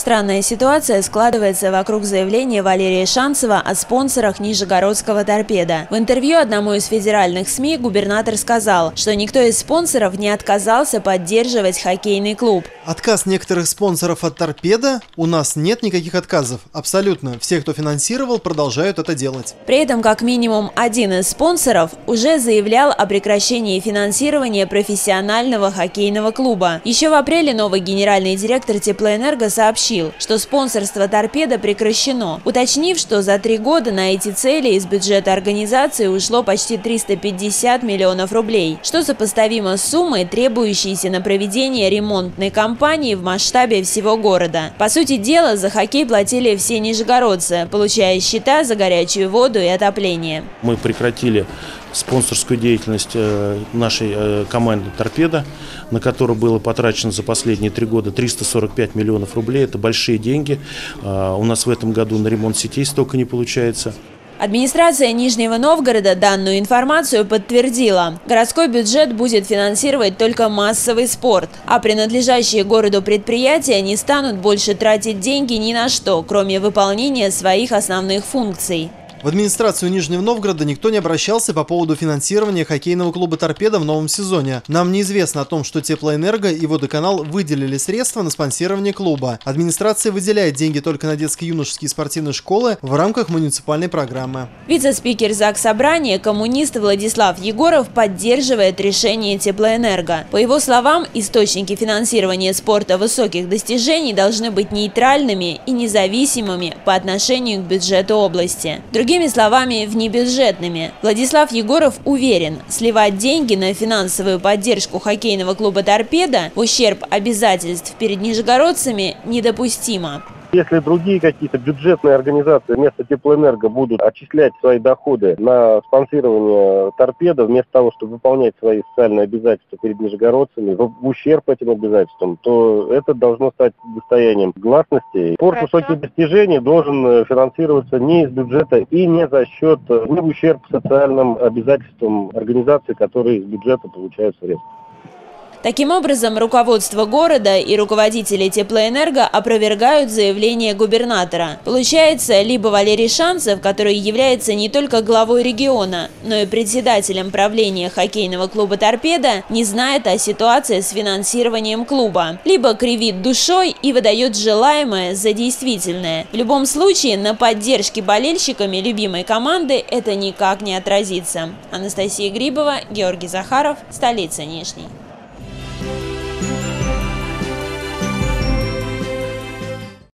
Странная ситуация складывается вокруг заявления Валерия Шанцева о спонсорах Нижегородского «Торпедо». В интервью одному из федеральных СМИ губернатор сказал, что никто из спонсоров не отказался поддерживать хоккейный клуб. Отказ некоторых спонсоров от «Торпедо»? У нас нет никаких отказов. Абсолютно. Все, кто финансировал, продолжают это делать. При этом как минимум один из спонсоров уже заявлял о прекращении финансирования профессионального хоккейного клуба. Еще в апреле новый генеральный директор Теплоэнерго сообщил, что спонсорство «Торпедо» прекращено, уточнив, что за 3 года на эти цели из бюджета организации ушло почти 350 миллионов рублей, что сопоставимо с суммой, требующейся на проведение ремонтной кампании в масштабе всего города. По сути дела, за хоккей платили все нижегородцы, получая счета за горячую воду и отопление. Мы прекратили спонсорскую деятельность нашей команды «Торпедо», на которую было потрачено за последние 3 года 345 миллионов рублей. Это большие деньги. У нас в этом году на ремонт сетей столько не получается. Администрация Нижнего Новгорода данную информацию подтвердила. Городской бюджет будет финансировать только массовый спорт, а принадлежащие городу предприятия не станут больше тратить деньги ни на что, кроме выполнения своих основных функций. В администрацию Нижнего Новгорода никто не обращался по поводу финансирования хоккейного клуба «Торпедо» в новом сезоне. Нам неизвестно о том, что Теплоэнерго и Водоканал выделили средства на спонсирование клуба. Администрация выделяет деньги только на детско-юношеские спортивные школы в рамках муниципальной программы. Вице-спикер Заксобрания, коммунист Владислав Егоров, поддерживает решение Теплоэнерго. По его словам, источники финансирования спорта высоких достижений должны быть нейтральными и независимыми по отношению к бюджету области. Другими словами, внебюджетными. Владислав Егоров уверен, сливать деньги на финансовую поддержку хоккейного клуба «Торпедо» в ущерб обязательств перед нижегородцами недопустимо. Если другие какие-то бюджетные организации вместо Теплоэнерго будут отчислять свои доходы на спонсирование «Торпедо», вместо того, чтобы выполнять свои социальные обязательства перед нижегородцами, в ущерб этим обязательствам, то это должно стать достоянием гласности. Спорт высоких достижений должен финансироваться не из бюджета и не за счет, не в ущерб социальным обязательствам организаций, которые из бюджета получают средства. Таким образом, руководство города и руководители Теплоэнерго опровергают заявление губернатора. Получается, либо Валерий Шанцев, который является не только главой региона, но и председателем правления хоккейного клуба «Торпедо», не знает о ситуации с финансированием клуба, либо кривит душой и выдает желаемое за действительное. В любом случае, на поддержке болельщиками любимой команды это никак не отразится. Анастасия Грибова, Георгий Захаров, столица Нижней.